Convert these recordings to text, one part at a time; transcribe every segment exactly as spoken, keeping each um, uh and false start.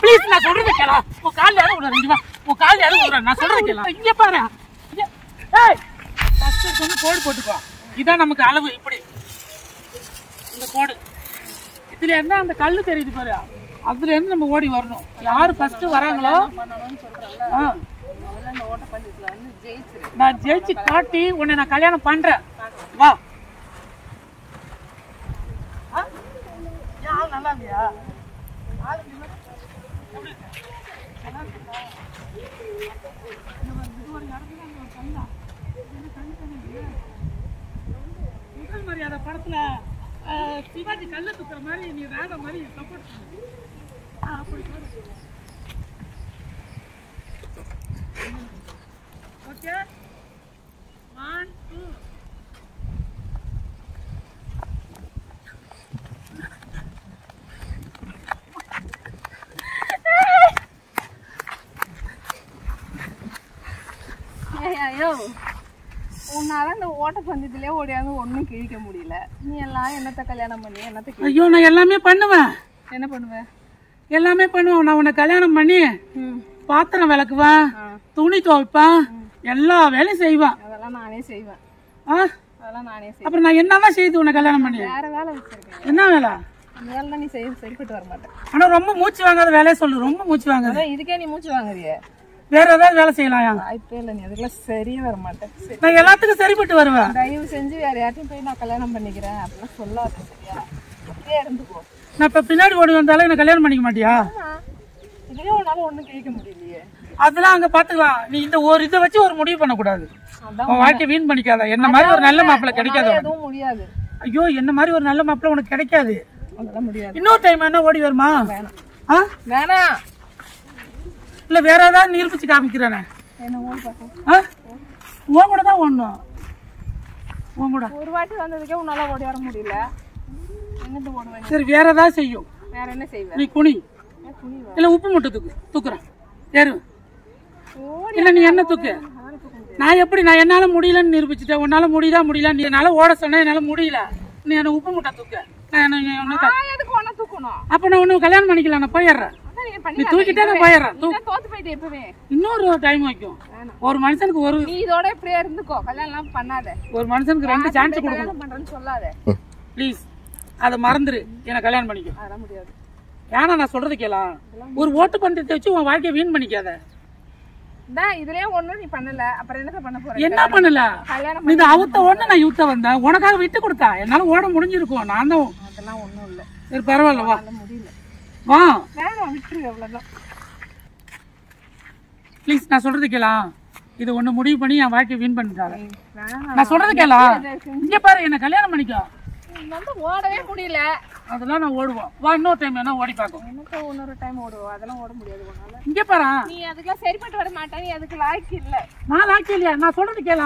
Please நான் சொல்றது கேளா. உன் கால்ல யாரும் விடுற ரெண்டு வா. உன் கால்ல யாரும் விடுற நான் சொல்றது கேளா. இங்க பாரு. ஏய் ஃபர்ஸ்ட் வந்து கோடு போட்டுக்கோ. இதான் நமக்கு அளவு இப்படி. இந்த கோடு. இதுல என்ன அந்த கல்லு தெரியுது பாரு. அதுல இருந்து நம்ம ஓடி வரணும். யாரு ஃபர்ஸ்ட் வராங்களோ நான் ஜெயிச்சு காட்டி உன்னை நான் கல்யாணம் பண்றேன். வா. நல்லா இல்லையா? முதல் மரியாதை படத்துல சிவாஜி கல்ல தூக்குற மாதிரி நீ வேற மாதிரி சப்போர்ட் பண்ணு. அப்படி ஓகே. ஒன் டூ ஐயோ உன்னால இந்த ஓட்டப்பந்தயத்திலே ஓடியாந்து ஒன்னும் கிழிக்க முடியல. நீ எல்லாம் என்னத்த கல்யாணம் பண்ணி என்னத்த? ஐயோ நான் எல்லாமே பண்ணுவேன். என்ன பண்ணுவேன்? எல்லாமே பண்ணுவேன். நான் உன்னை கல்யாணம் பண்ணி பாத்திரம் விளக்குவேன், துணி துவைப்பேன், எல்லா வேலையும் செய்வேன். அதெல்லாம் நானே செய்வேன். அதெல்லாம் நானே செய்வேன். அப்புறம் நான் என்னதான் செய்து உன்னை கல்யாணம் பண்ணி? வேற வேலை வச்சிருக்கேன். என்ன வேலை? அந்த வேலை தான் நீ செய்ய சரிப்பட்டு வர மாட்டேன். ஆனா ரொம்ப மூச்சு வாங்காத வேலையை சொல்லு. ரொம்ப மூச்சு வாங்குது. இதுக்கே நீ மூச்சு வாங்குறிய. வேற ஏதாவது வேலை செய்யலாம். வாய்ப்பே இல்லை. நீ அதுக்கெல்லாம் சரியே வர மாட்டேன். நான் எல்லாத்துக்கும் சரிப்பட்டு வருவேன். தயவு செஞ்சு வேற யார்ட்டையும் போய் நான் கல்யாணம் பண்ணிக்கிறேன் அப்படிலாம் சொல்லாத. சரியா? அப்படியே இருந்துக்கோ. நான் இப்ப பின்னாடி ஓடி வந்தாலும் என்ன கல்யாணம் பண்ணிக்க மாட்டியா? இதுலயே உன்னால ஒண்ணும் கேட்க முடியலையே. அதெல்லாம் அங்க பாத்துக்கலாம். நீ இந்த ஒரு இதை வச்சு ஒரு முடிவு பண்ண கூடாது. உன் வாழ்க்கை வீண் பண்ணிக்காத. என்ன மாதிரி ஒரு நல்ல மாப்பிள்ள கிடைக்காது. எதுவும் முடியாது. ஐயோ என்ன மாதிரி ஒரு நல்ல மாப்பிள்ள உனக்கு கிடைக்காது. அதெல்லாம் முடியாது. இன்னொரு டைம் என்ன ஓடி வருமா? வேணாம். வேணாம். இல்ல வேற ஏதாவது நிரூபிச்சு காமிக்கிறேனே. என்ன ஓடி பாக்க? உன் கூட தான் ஓடணும். உன் கூட ஒரு வாட்டி வந்ததுக்கே உன்னால ஓடி வர முடியல. எங்கிட்ட ஓடுவேன்? சரி வேற ஏதாவது செய்யும். வேற என்ன செய்வேன்? நீ குனி. இல்ல உப்பு மூட்டை தூக்கு. தூக்குறேன். ஏறு. இல்ல நீ என்ன தூக்கு. நான் எப்படி நான் என்னால முடியலன்னு நிரூபிச்சுட்டேன். உன்னால முடியுதா முடியல? நீ என்னால ஓட சொன்ன என்னால முடியல. நீ என்ன உப்பு மூட்டை தூக்க. அப்ப நான் ஒண்ணு கல்யாணம் பண்ணிக்கலாம். நான் போயிடுறேன். நீ தூக்கிட்டே நான் போயிடுறேன். இன்னொரு டைம் வைக்கும். ஒரு மனுஷனுக்கு ஒரு இதோட இப்படியே இருந்துக்கோ. கல்யாணம் பண்ணாத. ஒரு மனுஷனுக்கு ரெண்டு சான்ஸ் கொடுக்கணும். பண்றேன்னு சொல்லாத ப்ளீஸ். அதை மறந்துரு. என்ன கல்யாணம் பண்ணிக்க. அதெல்லாம் முடியாது. ஏன்னா நான் சொல்றது கேளா. ஒரு ஓட்டு பந்தயத்தை வச்சு உன் வாழ்க்கையை வீண் பண்ணிக்காத. இதுலயே ஒண்ணும் நீ பண்ணல. அப்புறம் என்ன பண்ண போற? என்ன பண்ணல? நீ அவுத்த ஒண்ணு நான் யூத்த வந்தேன். உனக்காக விட்டு கொடுத்தா என்னால ஓட முடிஞ்சிருக்கும். நான் தான். அதெல்லாம் ஒண்ணும் இல்ல. சரி பரவாயில்ல வா. முடியல. வா. வேணாம் விட்டுரு. அவ்வளவுதான். ப்ளீஸ் நான் சொல்றது கேளா. இது ஒண்ணு முடிவு பண்ணி என் வாழ்க்கையை வீண் பண்ணிட்டாங்க. நான் சொல்றது கேளா. இங்க பாரு என்ன கல்யாணம் பண்ணிக்கோ. வந்து ஓடவே முடியல. அதெல்லாம் நான் ஓடுவோம். வா இன்னொரு டைம் வேணா ஓடி பார்க்கும். எனக்கு இன்னொரு டைம் ஓடுவோம். அதெல்லாம் ஓட முடியாது உன்னால. இங்க பாரு. நீ அதுக்கெல்லாம் சரிப்பட்டு வர மாட்டே. நீ அதுக்கு லாய்க்கு இல்ல. நான் லாய்க்கு இல்லையா? நான் சொல்றது கேளா.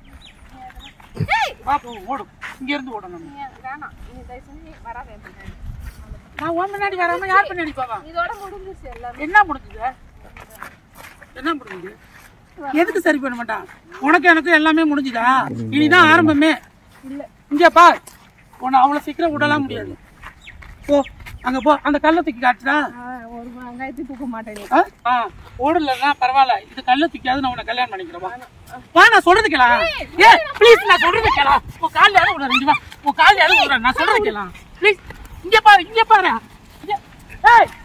வா போ ஓடு. இங்க இருந்து ஓடணும். நீ வேணாம். நீ தயவு செஞ்சு வராதே. நான் உன் முன்னாடி வராம யார் பின்னாடி போவா? இதோட முடிஞ்சிச்சு எல்லாம். என்ன முடிஞ்சது? என்ன முடிஞ்சது? எதுக்கு சரி பண்ண மாட்டான்? உனக்கு எனக்கு எல்லாமே முடிஞ்சுதா? இனிதான் ஆரம்பமே. இல்ல இங்க பார். உன்னை அவ்வளவு சீக்கிரம் விடலாம் முடியாது. போ அங்க போ. அந்த கல்லை தூக்கி காட்டுறா. ஒரு வெங்காயத்தை தூக்க மாட்டேன். ஓடலன்னா பரவாயில்ல. இது கல்லை தூக்கியாவது நான் உன்னை கல்யாணம் பண்ணிக்கிறேன். வா நான் சொல்றது கேளா. ஏ ப்ளீஸ் நான் சொல்றது கேளா. உன் கால்ல யாரும் விடுற ரெண்டு வா. உன் கால்ல யாரும் விடுற நான் சொல்றது கேளா. ப்ளீஸ் இங்க பாரு. இங்க பாரு. ஏய்